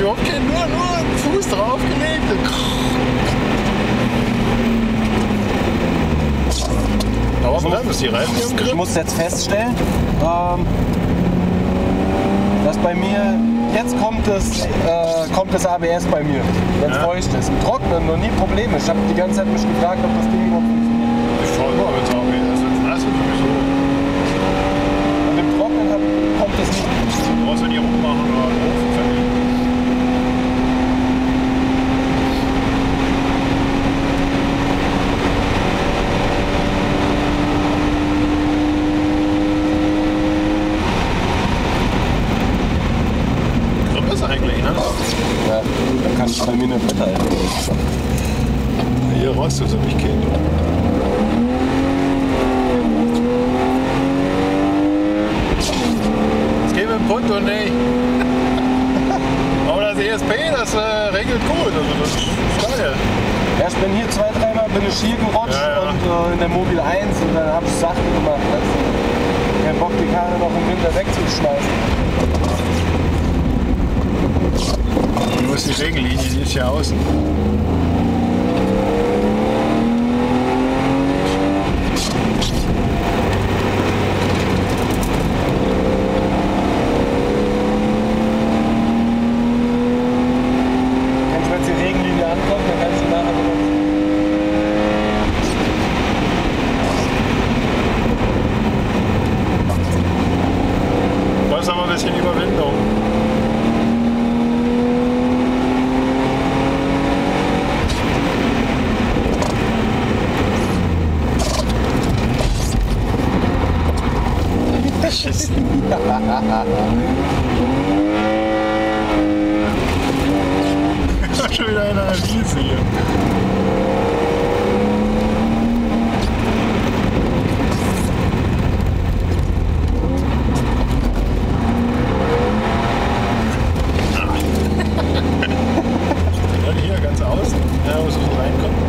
überhaupt keinen, nur einen Fuß draufgelegt. Aber bleiben ist die Reifen im Griff. Ich muss jetzt feststellen, dass bei mir, jetzt kommt das ABS bei mir, wenn es feucht ist. Im Trocknen noch nie Probleme. Ich habe die ganze Zeit mich gefragt, ob das Ding überhaupt funktioniert. Ich fahre immer mit ABS, das ist sowieso. Und im Trocknen kommt das nicht. Du brauchst ja die rummachen oder einen Ofen verlegen. Eigentlich, ne? Ja, dann kann ich bei mir nicht mithalten. Hier rost du so nicht Kind. Es geht mit dem Punto nicht. Aber das ESP, das regelt gut. Also das ist geil. Ja, ich bin hier 2-3 Mal bin ich hier gerutscht und in der Mobil 1 und dann habe ich Sachen gemacht. Also, kein Bock, die Karre noch im Winter wegzuschmeißen. Wo ist die Regenlinie? Die ist hier außen. Kannst du jetzt die Regenlinie angucken, dann kannst du nachher benutzen. Da ist aber ein bisschen Überwindung. Schon wieder eine Analyse hier. Dann hier ganz außen, ja, wo es so reinkommt.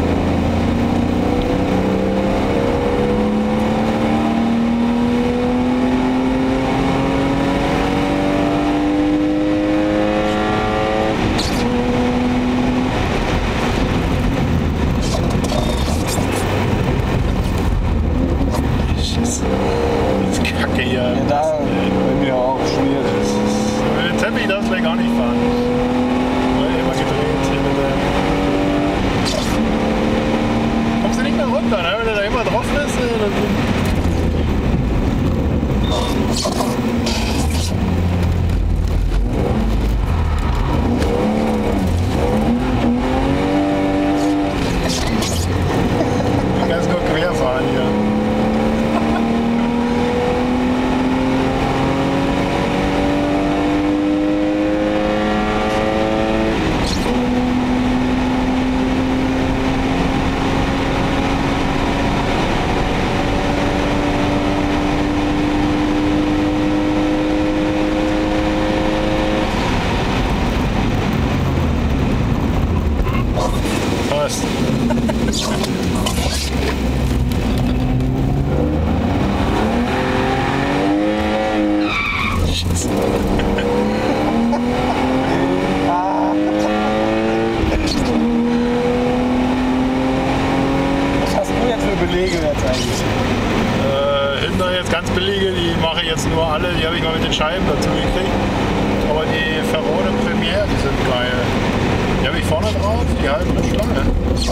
Die habe ich mal mit den Scheiben dazu gekriegt. Aber die Ferrone Premiere, die sind geil. Die habe ich vorne drauf, die halten eine Schlange.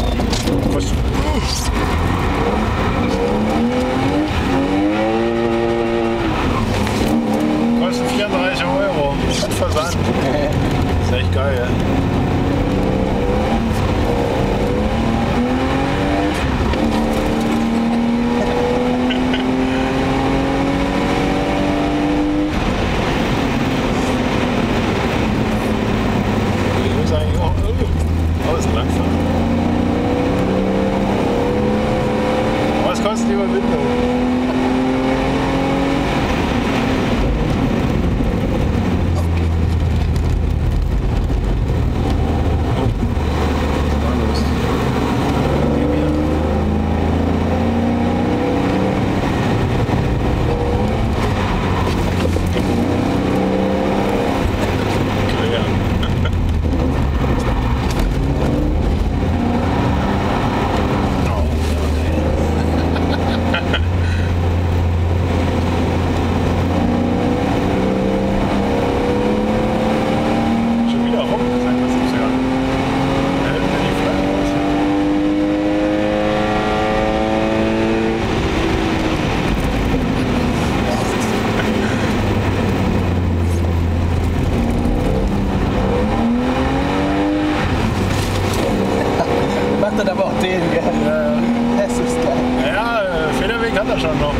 Kostet 34 €. Mit Versand. Das ist echt geil. schon noch.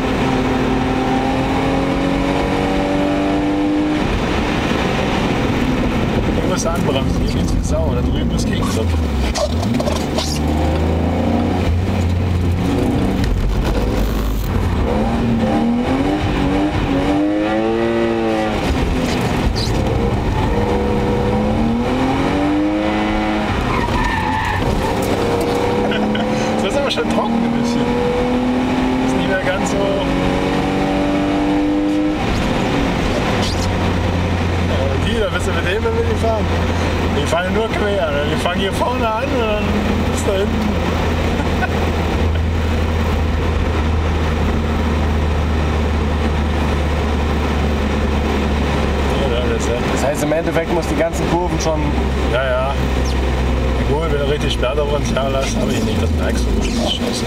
Ich muss anbremsen, hier geht's wie Sau, da drüben ist Gegengrip. Das ist aber schon trocken ein bisschen. Ist nicht mehr ganz so. Die, da bist du mit dem, wenn wir die fahren. Die fahren nur quer. Ne? Die fangen hier vorne an und dann ist da hinten. Das heißt, im Endeffekt muss die ganzen Kurven schon. Ja, ja. Gut, wenn du richtig Sperrpotenzial hast, habe ich nicht. Das merkst du. Das ist scheiße.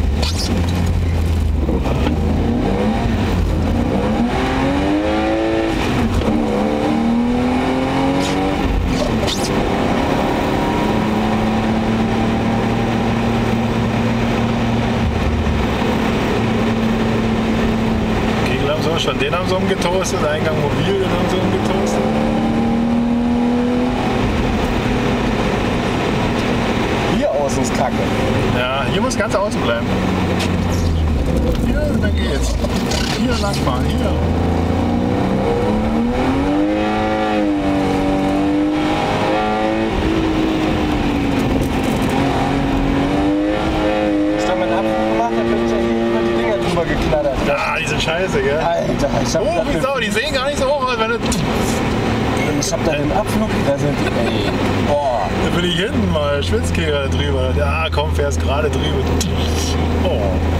Kegel haben sie schon, den haben sie umgetoastet, Eingang mobil, den haben sie umgetoastet. Hier außen ist Kacke. Ja, hier muss ganz außen bleiben. Hier, dann geht's. Hier langfahren, hier. Ich hab meinen Abflug gemacht, dann bin ich ja hier über die Dinger drüber geknattert. Ah, die sind scheiße, gell? Alter, ich hab, Oh, wie Sau, die sehen gar nicht so hoch aus, wenn du. ich hab da den Abflug, da sind die. Ey. Boah. Da bin ich hinten mal Schwitzkegel drüber. Ja, komm, fährst gerade drüber. Oh.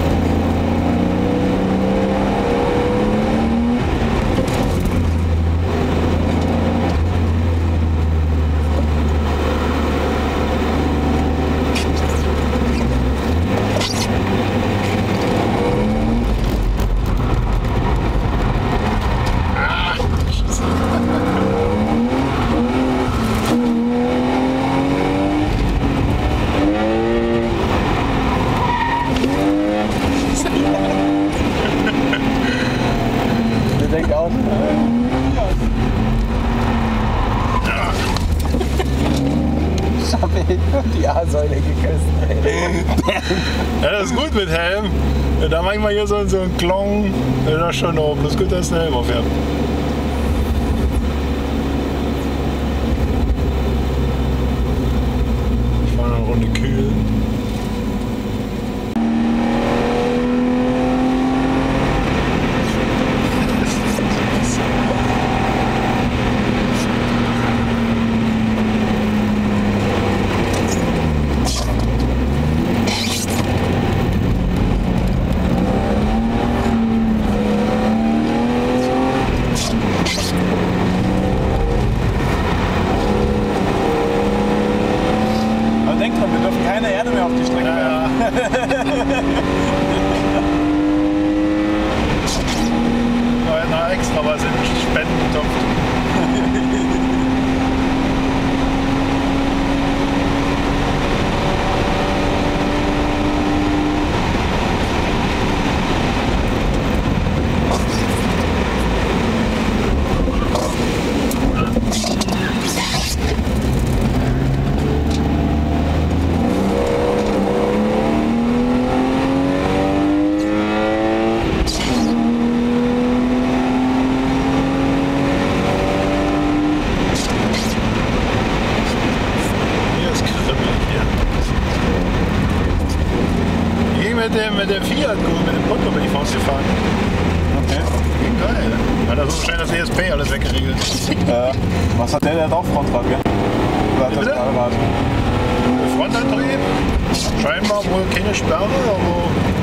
Der denkt auch. Ich hab eben die A-Säule geküsst. Ja, das ist gut mit Helm. Ja, da manchmal hier so ein Klong. Ja, das ist schon oben. Das ist gut, dass der Helm aufhört. Ich fahre eine Runde kühl. Aber denkt dran, wir dürfen keine Erde mehr auf die Strecke werfen. Ja, extra was in den Spendentopf. Mit dem Fiat gut, mit dem Punto bin ich vorausgefahren. Okay. Geil. Hat er so wahrscheinlich das ESP alles weggeregelt. Was hat der auch Frontrad, gell? Oder hat das Bitte? Fahrrad? Frontantrieb, scheinbar wohl keine Sperre, aber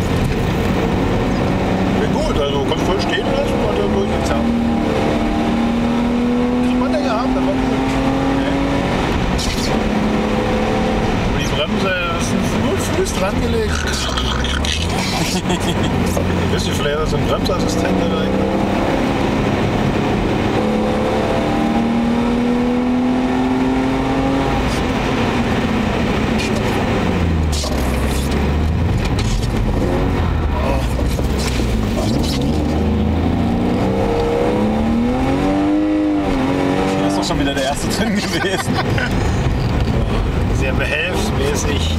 gut, also kannst voll stehen lassen und dann durchgezahlt. Kriegt der gehabt, das war gut. Okay. Und die Bremse ist nur Fuß dran gelegt. Wisst ihr, vielleicht ist so ein Bremsassistent da drin. mäßig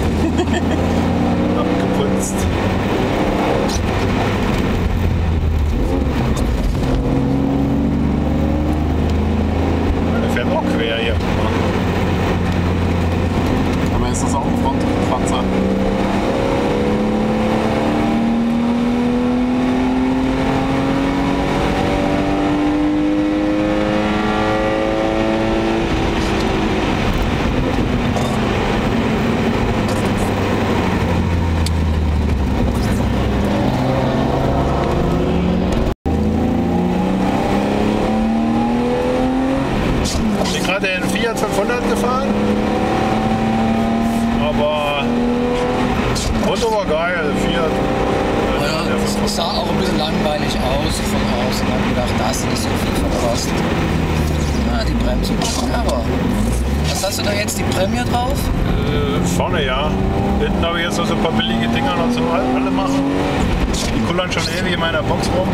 abgeputzt. Der fährt auch quer hier. Aber ist das auch ein Frontkratzer? Ich bin gerade den Fiat 500 gefahren. Aber Auto war geil, Fiat. Ja, es sah auch ein bisschen langweilig aus von außen. Ich habe gedacht, da hast du nicht so viel verpasst. Ja, die Bremsen passen aber. Was hast du da jetzt, die Prämie drauf? Vorne ja. Hinten habe ich jetzt noch so ein paar billige Dinger noch zum alle machen. Die kullern schon ewig in meiner Box rum.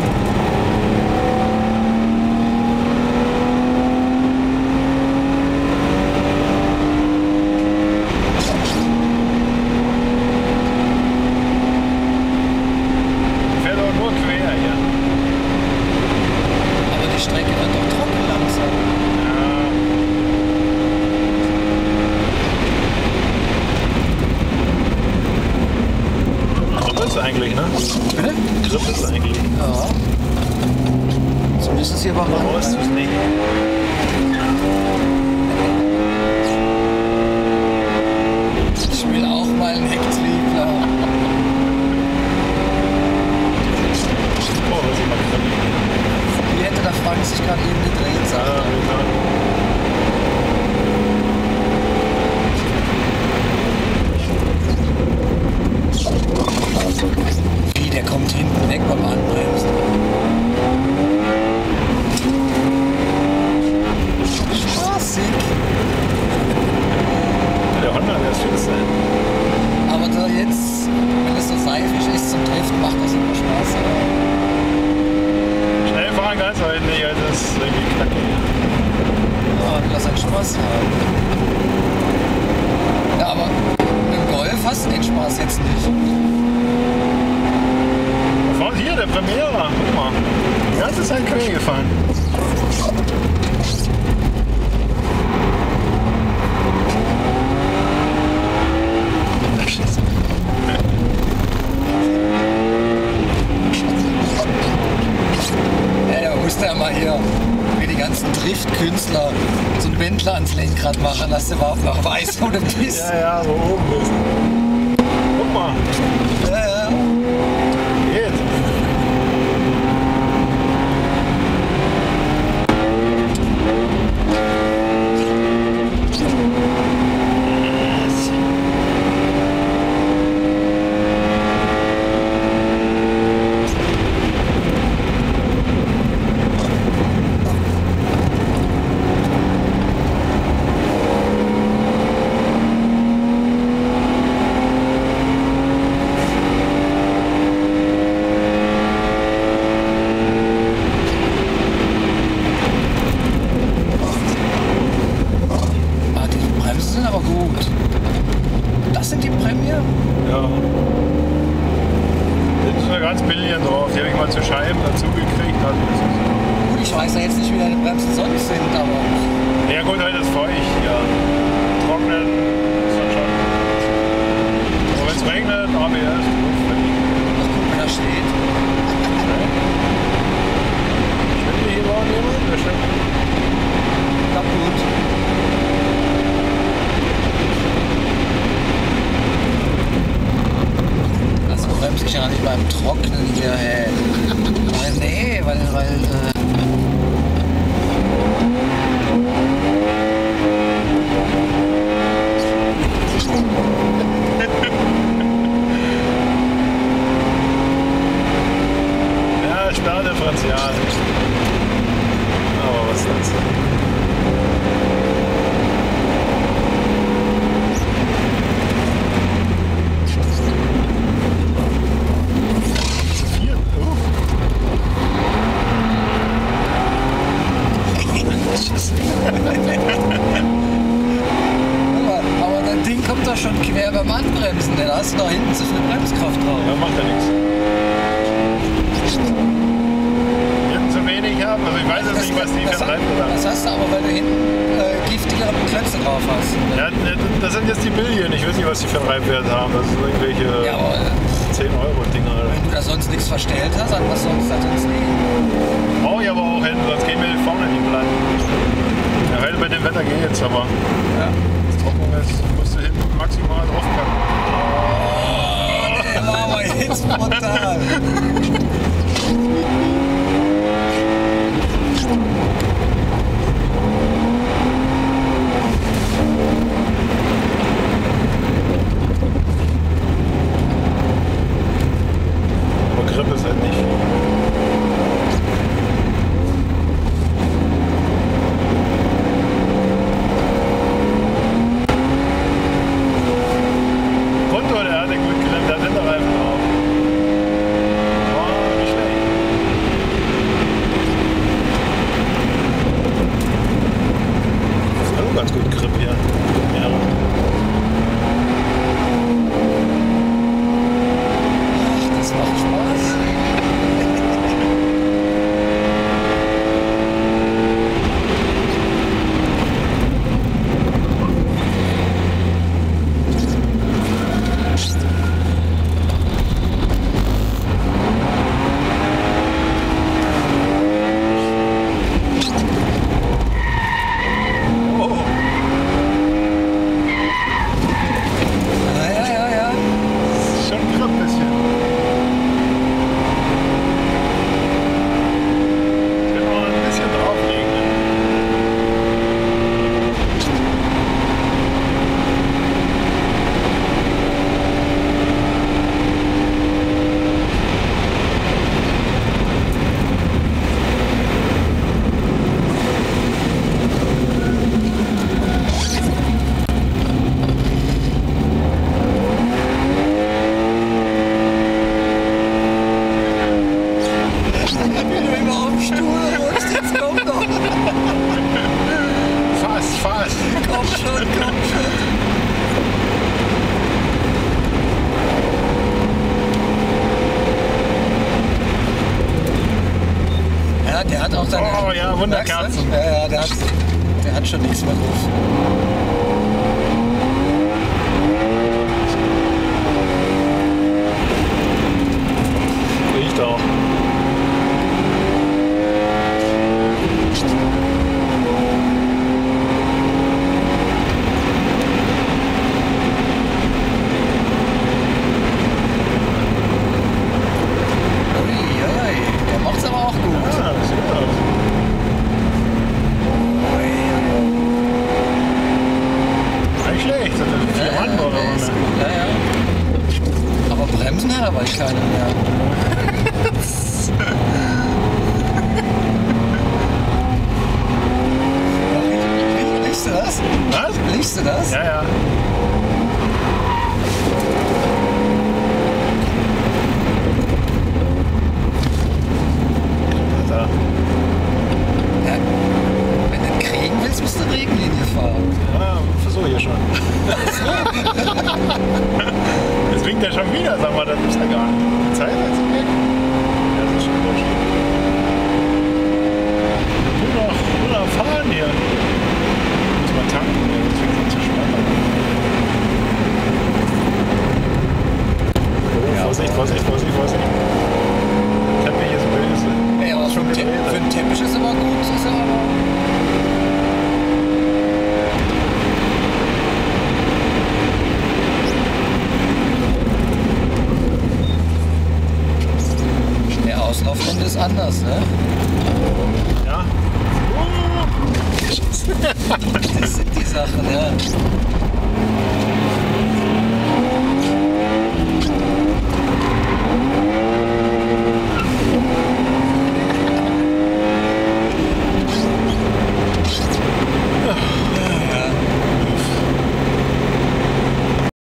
Fährt auch nur quer hier. Aber die Strecke wird doch trocken langsam. Ja. Grippe ist eigentlich, ne? Bitte? Grippe ist eigentlich. Ja. Zumindest hier beim Aber ist es nicht. Ich will auch mal einen Hecktriebler. Oh, was ist mal grippig. Wie hätte der Frank sich gerade eben gedreht, sagt Ja, er. Wie, der kommt hinten weg beim Anbremsen. Spaßig. Der Honda, der ist fix sein. Aber da jetzt, wenn es so seifig ist zum Driften, macht das immer Spaß. Oder? Schnell fahren kannst du halt nicht, also das ist irgendwie knackig. Ja, lass einen Spaß haben. Ja, aber mit dem Golf hast du den Spaß jetzt nicht. Vorne hier, der Premiere, guck mal. Die ganze Zeit quer gefahren. Ja, da musst du ja mal hier wie die ganzen Driftkünstler so einen Wendler ans Lenkrad machen, dass du überhaupt noch weißt, wo du bist. Ja, ja, so oben bist. Guck mal, Ja, ja. geht. Ah, die Bremsen sind aber gut. Das sind die Prämie? Ja. Das ist eine ganz billig drauf. Die habe ich mal zu Scheiben dazu gekriegt. Also das ist Gut, ich weiß ja jetzt nicht, wie deine Bremsen sonst sind, aber ja gut, heute ist feucht. Ja. Trocknen ist dann schon. Aber wenn es regnet, ABS, ach guck, wenn da steht. Stimmt hier überhaupt jemand? Wer stimmt? Kaputt. Also bremse ich ja nicht beim Trocknen hier, hey. Weil, nee, weil Ja, Sperrdifferential. Aber was ist das? Hier, doch schon quer beim Anbremsen, denn da hast du da hinten zu viel Bremskraft drauf. Ja, macht ja nichts. Hinten zu wenig haben, also ich weiß jetzt nicht, was die vertreibt oder. Das hast du aber, weil du hinten giftigere Klötze drauf hast. Ja, das sind jetzt die Billion, ich weiß nicht, was die für Treibwerte haben. Das sind irgendwelche Ja, aber 10-Euro-Dinger. wenn du da sonst nichts verstellt hast, an was sollst du da sonst liegen? Brauche ich aber auch hin, sonst gehen wir vorne nicht platt. Ja, heute bei dem Wetter geht's, aber Ja. das trocken ist, musst du hinten maximal draufpacken. Der war aber jetzt brutal. Aber Grip ist halt nicht viel. Konto, der hatte gut gelernt, der hat Winterreifen drauf. War nicht schlecht. Das ist auch ganz gut Grip hier. Ja. Ach, das macht Spaß. Oh, Ja. schon Grip ein bisschen. Können wir ein bisschen drauflegen. Ne? Wenn du immer auf dem Stuhl rutscht, jetzt komm doch. Fast. Komm schon. Ja, der hat auch seine... Oh ja, Wunderkerzen. Ja, der hat schon nichts mehr drauf. Riecht auch. Ui, der macht's aber auch gut. Ja, das sieht gut aus. Nicht schlecht, das sind 4 Mann oder ist so. gut, ja. Aber Bremsen hat er bald keine mehr. Liest du das? Was? Liest du das? Ja. Da. Ja. Wenn du ihn kriegen willst, musst du Regenlinie fahren. Ja, versuche ich ja schon. Jetzt winkt er schon wieder, sag mal, das ist ja gar nicht. Die Zeit ist jetzt weg. Ja, das ist schon wieder schön. Nur noch fahren hier. Muss mal tanken, das fängt an zu schwammern. Oh, Vorsicht. Teppich ist böse. Ja, aber für einen Teppich ist aber gut. Ist aber der Auslaufgrund ist anders, ne? Ja. Das sind die Sachen, ja.